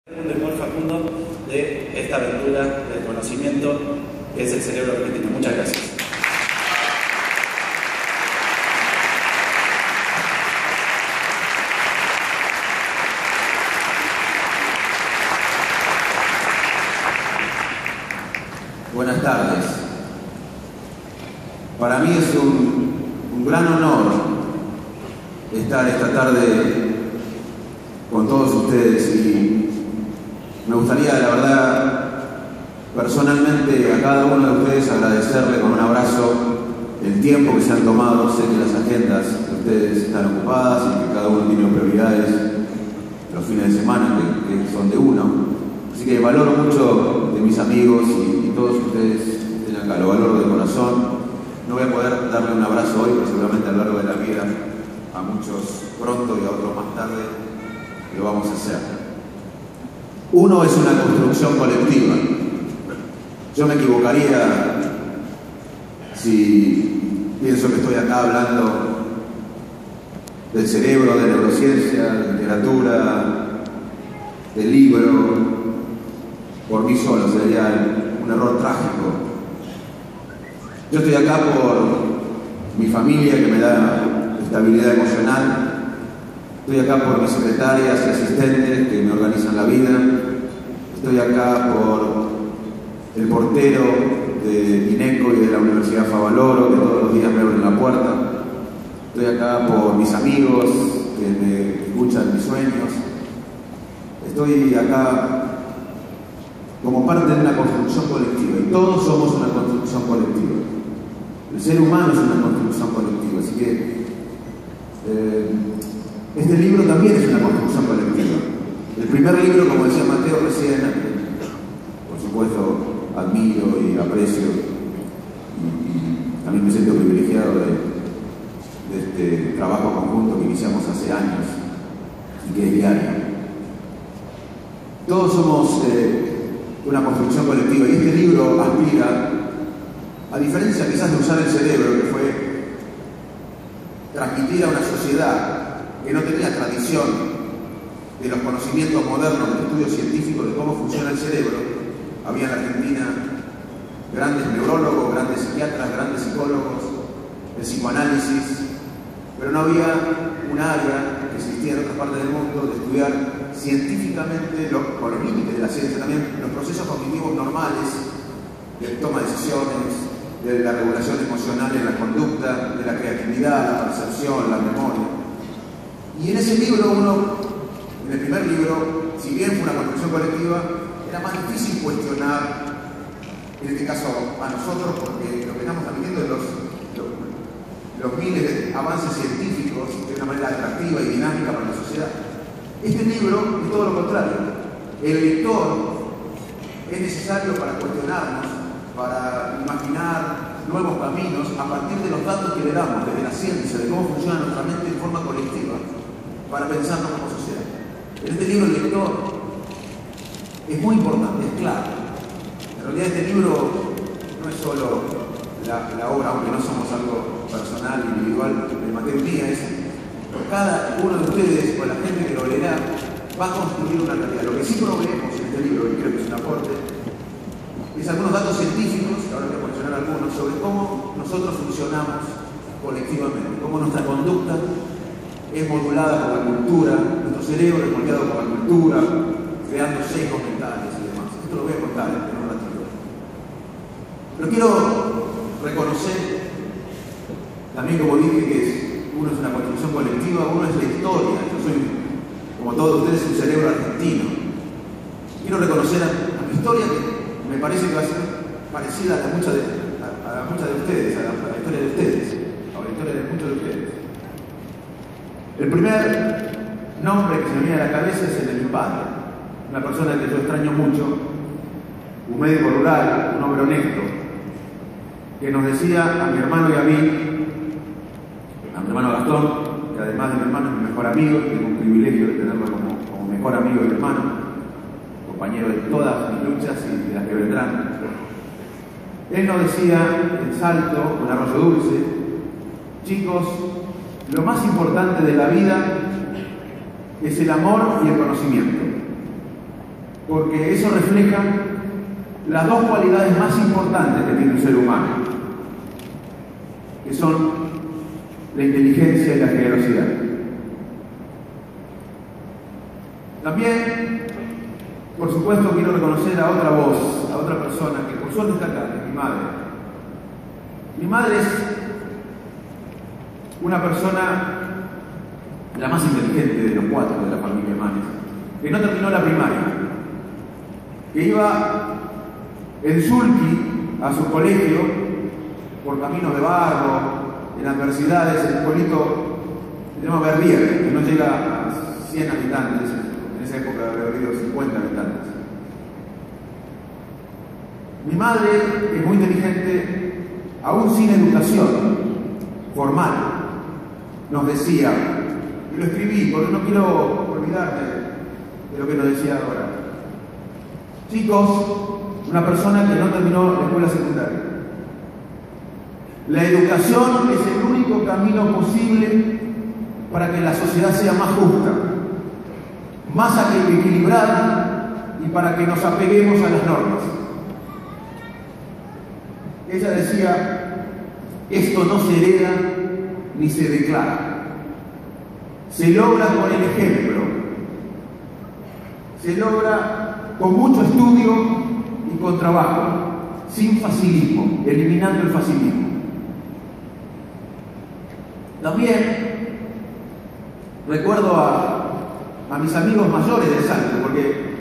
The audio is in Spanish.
Muy Facundo de esta aventura del conocimiento que es el cerebro argentino. Muchas gracias. Buenas tardes. Para mí es un gran honor estar esta tarde con todos ustedes y me gustaría, la verdad, personalmente a cada uno de ustedes agradecerle con un abrazo el tiempo que se han tomado. Sé que las agendas de ustedes están ocupadas y que cada uno tiene prioridades los fines de semana que son de uno. Así que valoro mucho de mis amigos y todos ustedes estén acá, lo valoro de corazón. No voy a poder darle un abrazo hoy, pero seguramente a lo largo de la vida, a muchos pronto y a otros más tarde, lo vamos a hacer. Uno es una construcción colectiva. Yo me equivocaría si pienso que estoy acá hablando del cerebro, de neurociencia, de literatura, del libro, por mí solo. Sería un error trágico. Yo estoy acá por mi familia, que me da estabilidad emocional. Estoy acá por mis secretarias y asistentes que me organizan la vida. Estoy acá por el portero de INECO y de la Universidad Favaloro, que todos los días me abren la puerta. Estoy acá por mis amigos que me escuchan mis sueños. Estoy acá como parte de una construcción colectiva, y todos somos una construcción colectiva. El ser humano es una construcción colectiva, así que este libro también es una construcción colectiva. El primer libro, como decía Mateo recién, por supuesto admiro y aprecio, y también me siento privilegiado de este trabajo conjunto que iniciamos hace años y que es diario. Todos somos una construcción colectiva, y este libro aspira, a diferencia quizás de usar el cerebro, que fue transmitir a una sociedad que no tenía tradición de los conocimientos modernos del estudio científico de cómo funciona el cerebro. Había en Argentina grandes neurólogos, grandes psiquiatras, grandes psicólogos, el psicoanálisis, pero no había un área que existía en otras partes del mundo de estudiar científicamente, con los límites de la ciencia también, los procesos cognitivos normales de toma de decisiones, de la regulación emocional en la conducta, de la creatividad, la percepción, la memoria. Y en ese libro en el primer libro, si bien fue una construcción colectiva, era más difícil cuestionar, en este caso a nosotros, porque lo que estamos viviendo es los miles de avances científicos de una manera atractiva y dinámica para la sociedad. Este libro es todo lo contrario. El lector es necesario para cuestionarnos, para imaginar nuevos caminos a partir de los datos que le damos desde la ciencia, de cómo funciona nuestra mente en forma colectiva, para pensarnos como sociedad. En este libro el lector es muy importante, es clave. En realidad este libro no es solo la obra, aunque no somos algo personal, individual, de Mateo Díaz. Cada uno de ustedes, o la gente que lo leerá, va a construir una realidad. Lo que sí proveemos en este libro, y creo que es un aporte, es algunos datos científicos, que ahora voy a mencionar algunos, sobre cómo nosotros funcionamos colectivamente, cómo nuestra conducta es modulada por la cultura, nuestro cerebro es moldeado por la cultura, creando sesgos mentales y demás. Esto lo voy a contar en un ratito. Pero quiero reconocer, también como dije, que uno es una construcción colectiva, uno es la historia. Yo soy, como todos ustedes, un cerebro argentino. Quiero reconocer a mi historia, que me parece que va a ser parecida a muchas de ustedes, a la historia de ustedes, a la historia de muchos de ustedes. El primer nombre que se me viene a la cabeza es el de mi padre, una persona que yo extraño mucho, un médico rural, un hombre honesto, que nos decía a mi hermano y a mí, a mi hermano Gastón, que además de mi hermano es mi mejor amigo, tengo un privilegio de tenerlo como mejor amigo y hermano, compañero de todas mis luchas y de las que vendrán. Él nos decía en Salto, en Arroyo Dulce: chicos, lo más importante de la vida es el amor y el conocimiento. porque eso refleja las dos cualidades más importantes que tiene un ser humano, que son la inteligencia y la generosidad. También, por supuesto, quiero reconocer a otra voz, a otra persona que por suerte está acá, que es mi madre. Mi madre es una persona la más inteligente de los cuatro de la familia Manes, que no terminó la primaria, que iba en sulky a su colegio por caminos de barro, en adversidades, en un pueblito que se llama Verviers, que no llega a 100 habitantes, en esa época había habido 50 habitantes. Mi madre, que es muy inteligente, aún sin educación formal, nos decía, y lo escribí porque no quiero olvidarme de lo que nos decía ahora: chicos, una persona que no terminó la escuela secundaria, la educación es el único camino posible para que la sociedad sea más justa, más equilibrada y para que nos apeguemos a las normas. Ella decía, esto no se hereda ni se declara, se logra con el ejemplo, se logra con mucho estudio y con trabajo, sin facilismo, eliminando el facilismo. También recuerdo a mis amigos mayores del Salto, porque